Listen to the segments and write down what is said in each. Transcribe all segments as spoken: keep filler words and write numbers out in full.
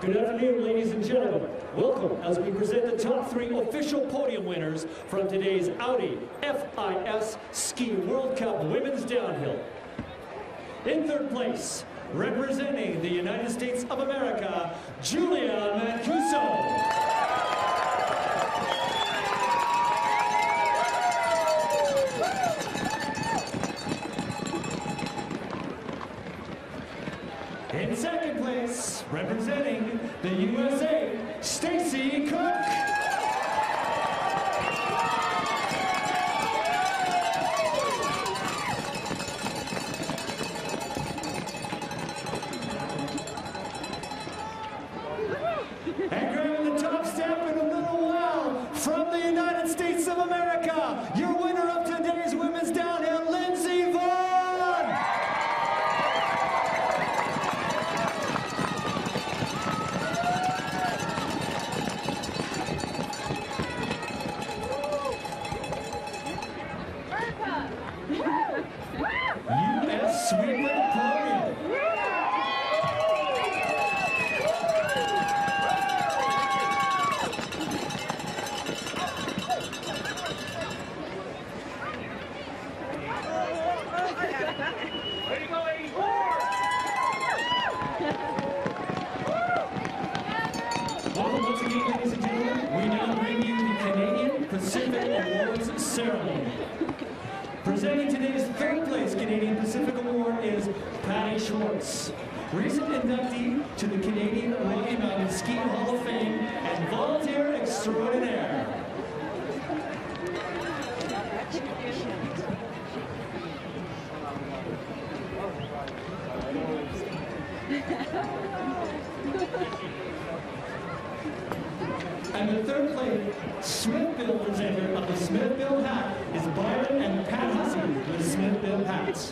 Good afternoon, ladies and gentlemen. Welcome as we present the top three official podium winners from today's Audi F I S Ski World Cup Women's Downhill. In third place, representing the United States of America, Julia Mancuso. In second place, representing the U S A, Stacy Cook. And grabbing the top step in a little while from the United States of America, your winner of today's Women's Downhill, Lindsey Vonn. U S sweep of the podium. Welcome once again, ladies and gentlemen. We now bring you the Canadian Pacific Awards ceremony. Presenting today's third place Canadian Pacific Award is Patty Schwartz, recent inductee to the Canadian Rocky Mountain Ski Hall of Fame and volunteer extraordinaire. And the third place Smithville presenter of the Smithville hat is Byron and Pat Hussey with Smithville hats.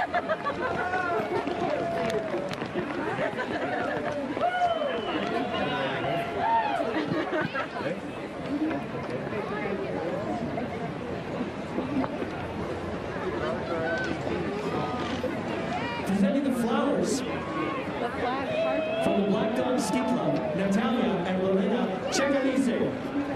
Presenting the flowers from the Black Dog Ski Club, Natalia and Lorena Checalize.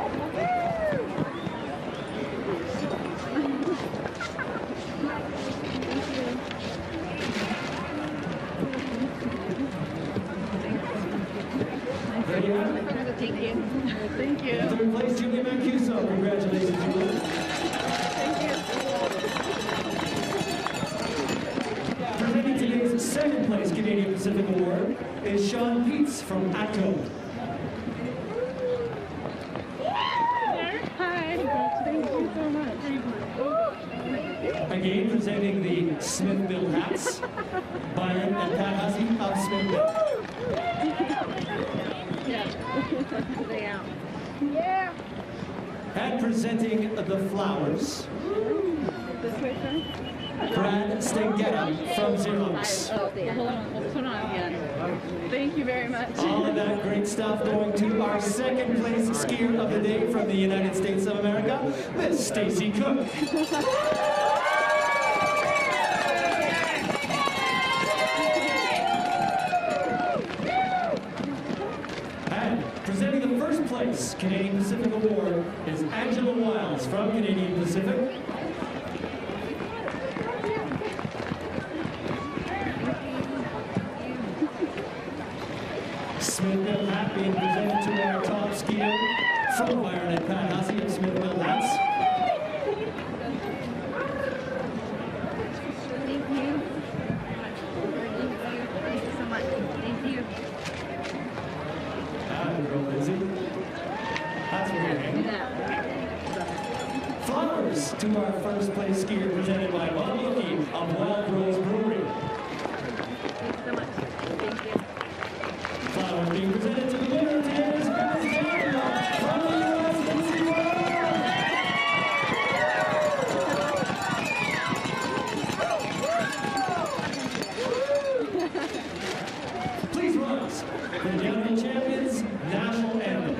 Ready up? Thank you. Thank you. In third place, Julia Mancuso. Congratulations, Julia. Thank you. Presenting today's second place Canadian Pacific Award is Sean Peets from ATCO. Hi. Thank you so much. Again, presenting the Smithville hats, Byron and Pat Hussey of Smithville. Yeah. They out. Yeah. And presenting the flowers, This way, sir? Brad Stengetta from Xerox. Oh, hold on. We'll put on again. Thank you very much. All of that great stuff going to our second place skier of the day from the United States of America, Miss Stacy Cook. And presenting the first place Canadian Pacific Award is Angela Wiles from Canadian Pacific. Smithville hat being presented to our top skier from Byron and Pat Hussey of Smithville hats. Thank you. Thank you so much. Thank you. Ah, you're real busy. That's what we're doing. Flowers to our first place skier presented by Bob Loki of Wild Rose Brewery. Thank you so much. Thank you. Flowers being presented to the winner of today's Women's Downhill from the U S, Lindsey Vonn. Please rise for the Downhill Champions National Anthem.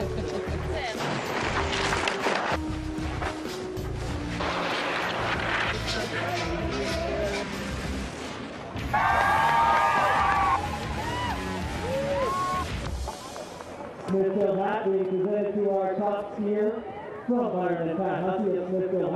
Smithfield hat being presented to our top skier from Byron and Pat Hussey of Smithfield